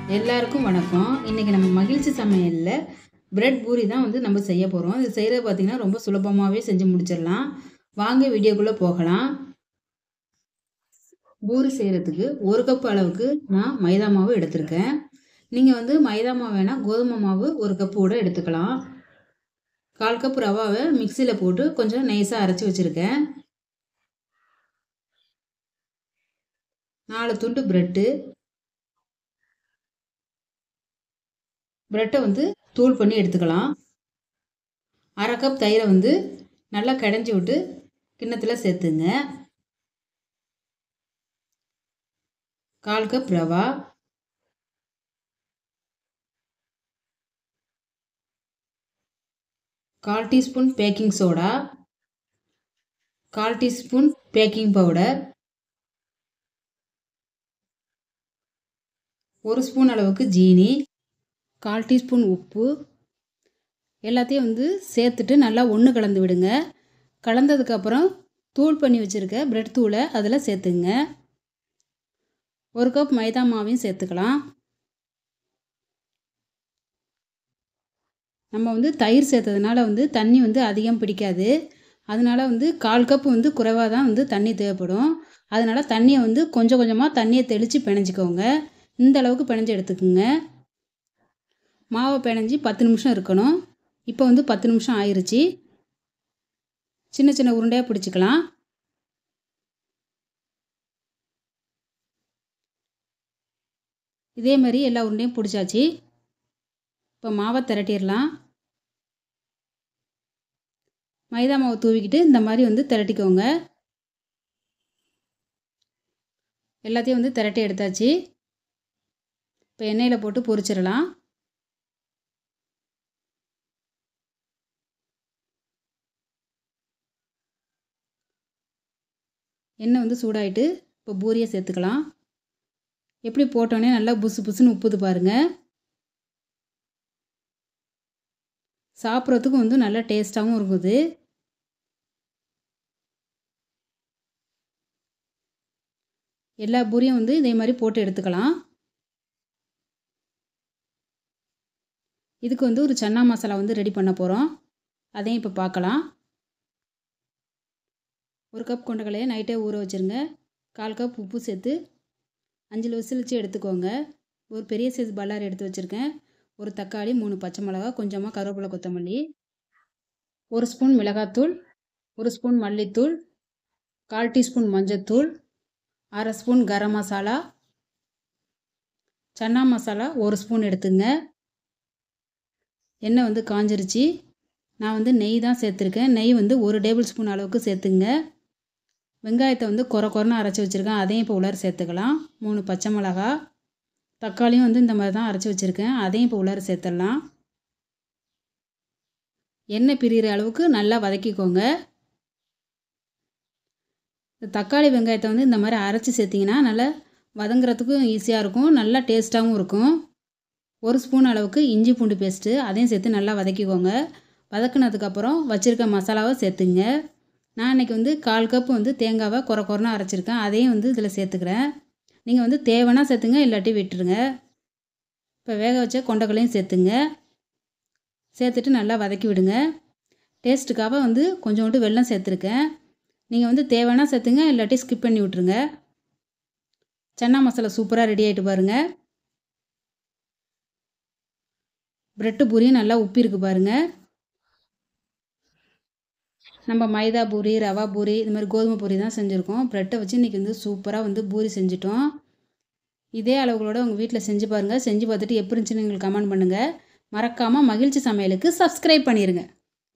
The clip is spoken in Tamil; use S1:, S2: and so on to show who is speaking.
S1: எல்லாருக்கும் வணக்கம். இன்றைக்கி நம்ம மகிழ்ச்சி சமையலில் பிரெட் பூரி தான் நம்ம செய்ய போகிறோம். இது செய்கிறது பார்த்திங்கன்னா ரொம்ப சுலபமாகவே செஞ்சு முடிச்சிடலாம். வாங்க வீடியோக்குள்ளே போகலாம். பூரி செய்கிறதுக்கு 1 கப் அளவுக்கு நான் மைதா மாவு எடுத்திருக்கேன். நீங்கள் மைதா மாவு வேணால் கோதுமை மாவு 1 கப்பு கூட எடுத்துக்கலாம். 1/4 கப் ரவாவை மிக்சியில் போட்டு கொஞ்சம் நைஸாக அரைச்சி வச்சுருக்கேன். 4 துண்டு பிரெட்டை தூள் பண்ணி எடுத்துக்கலாம். 1/2 கப் தயிரை நல்லா கடைஞ்சி விட்டு கிண்ணத்தில் சேர்த்துங்க. 1/4 cup rava, 1/4 teaspoon baking soda, 1/4 teaspoon baking powder, 1 spoon அளவுக்கு ஜீனி, 1/4 டீஸ்பூன் உப்பு எல்லாத்தையும் சேர்த்துட்டு நல்லா ஒன்று கலந்து விடுங்க. கலந்ததுக்கப்புறம் தூள் பண்ணி வச்சுருக்க பிரெட் தூளை அதில் சேர்த்துங்க. 1 கப் மைதா மாவையும் சேர்த்துக்கலாம். நம்ம தயிர் சேர்த்ததுனால தண்ணி அதிகம் பிடிக்காது. அதனால் 1/4 கப் குறைவாக தான் தண்ணி தேவைப்படும். அதனால் தண்ணியை கொஞ்சம் கொஞ்சமாக தண்ணியை தெளித்து பிணைஞ்சிக்கோங்க. இந்த அளவுக்கு பிணைஞ்சி எடுத்துக்கோங்க. மாவை பிணைஞ்சி 10 நிமிஷம் இருக்கணும். இப்போ 10 நிமிஷம் ஆயிடுச்சு. சின்ன சின்ன உருண்டையாக பிடிச்சிக்கலாம். இதே மாதிரி எல்லா உருண்டையும் பிடிச்சாச்சு. இப்போ மாவை திரட்டிடலாம். மைதா மாவு தூவிக்கிட்டு இந்த மாதிரி திரட்டிக்கோங்க. எல்லாத்தையும் திரட்டி எடுத்தாச்சு. இப்போ எண்ணெயில் போட்டு பொரிச்சிடலாம். எண்ணெய் சூடாயிட்டு இப்போ பூரியை சேர்த்துக்கலாம். எப்படி போட்டோன்னே நல்லா புசு புசுன்னு உப்புது பாருங்கள். சாப்பிட்றதுக்கும் நல்லா டேஸ்ட்டாகவும் இருக்குது. எல்லா பூரியும் இதே மாதிரி போட்டு எடுத்துக்கலாம். இதுக்கு ஒரு சன்னா மசாலா ரெடி பண்ண போகிறோம். அதையும் இப்போ பார்க்கலாம். 1 கப் கொண்டக்கடலையை நைட்டே ஊற வச்சுருங்க. 1/4 கப் உப்பு சேர்த்து 5 விசில் வச்சு எடுத்துக்கோங்க. ஒரு பெரிய சைஸ் பல்லாரி எடுத்து வச்சுருக்கேன். ஒரு தக்காளி, 3 பச்சை மிளகாய், கொஞ்சமாக கருவேப்பிலை, கொத்தமல்லி, 1 ஸ்பூன் மிளகாத்தூள், 1 ஸ்பூன் மல்லித்தூள், 1/4 டீஸ்பூன் மஞ்சத்தூள், 1/2 ஸ்பூன் கரம் மசாலா, சன்னா மசாலா 1 ஸ்பூன் எடுத்துங்க. எண்ணெய் காஞ்சிருச்சு. நான் நெய் தான் சேர்த்துருக்கேன். நெய் 1 டேபிள் ஸ்பூன் அளவுக்கு சேர்த்துங்க. வெங்காயத்தை கொரன்னு அரைச்சி வச்சுருக்கேன். அதையும் இப்போ உள்ளார சேர்த்துக்கலாம். 3 பச்சை மிளகா, தக்காளியும் இந்த மாதிரி தான் அரைச்சி வச்சுருக்கேன். அதையும் இப்போ உள்ளார சேர்த்துடலாம். எண்ணெய் பிரிகிற அளவுக்கு நல்லா வதக்கிக்கோங்க. இந்த தக்காளி வெங்காயத்தை இந்த மாதிரி அரைச்சி சேர்த்திங்கன்னா நல்லா வதங்குறதுக்கும் ஈஸியாக இருக்கும். நல்லா டேஸ்ட்டாகவும் இருக்கும். 1 ஸ்பூன் அளவுக்கு இஞ்சி பூண்டு பேஸ்ட்டு அதையும் சேர்த்து நல்லா வதக்கிக்கோங்க. வதக்குனதுக்கப்புறம் வச்சுருக்க மசாலாவை சேர்த்துங்க. நான் இன்றைக்கி 1/4 கப்பு தேங்காவை கொரன்னு அரைச்சிருக்கேன். அதையும் இதில் சேர்த்துக்கிறேன். நீங்கள் தேவைன்னா சேர்த்துங்க, இல்லாட்டி விட்டுருங்க. இப்போ வேக வச்ச கொண்டக்கடலையும் சேர்த்துங்க. சேர்த்துட்டு நல்லா வதக்கி விடுங்க. டேஸ்ட்டுக்காக கொஞ்சோண்டு வெல்லம் சேர்த்துருக்கேன். நீங்கள் தேவைன்னா சேர்த்துங்க, இல்லாட்டி ஸ்கிப் பண்ணி விட்டுருங்க. சன்னா மசாலா சூப்பராக ரெடி ஆகிட்டு பாருங்கள். பிரெட்டு பூரியும் நல்லா உப்பிருக்கு பாருங்கள். நம்ம மைதா பூரி, ரவா பூரி, இது மாதிரி கோதுமை பூரி தான் செஞ்சுருக்கோம். ப்ரெட்டை வச்சு இன்றைக்கி சூப்பராக பூரி செஞ்சிட்டோம். இதே அளவுகளோட உங்கள் வீட்டில் செஞ்சு பாருங்கள். செஞ்சு பார்த்துட்டு எப்படி இருந்துச்சுன்னு எங்களுக்கு கமெண்ட் பண்ணுங்கள். மறக்காமல் மகிழ்ச்சி சமையலுக்கு சப்ஸ்கிரைப் பண்ணிடுங்க.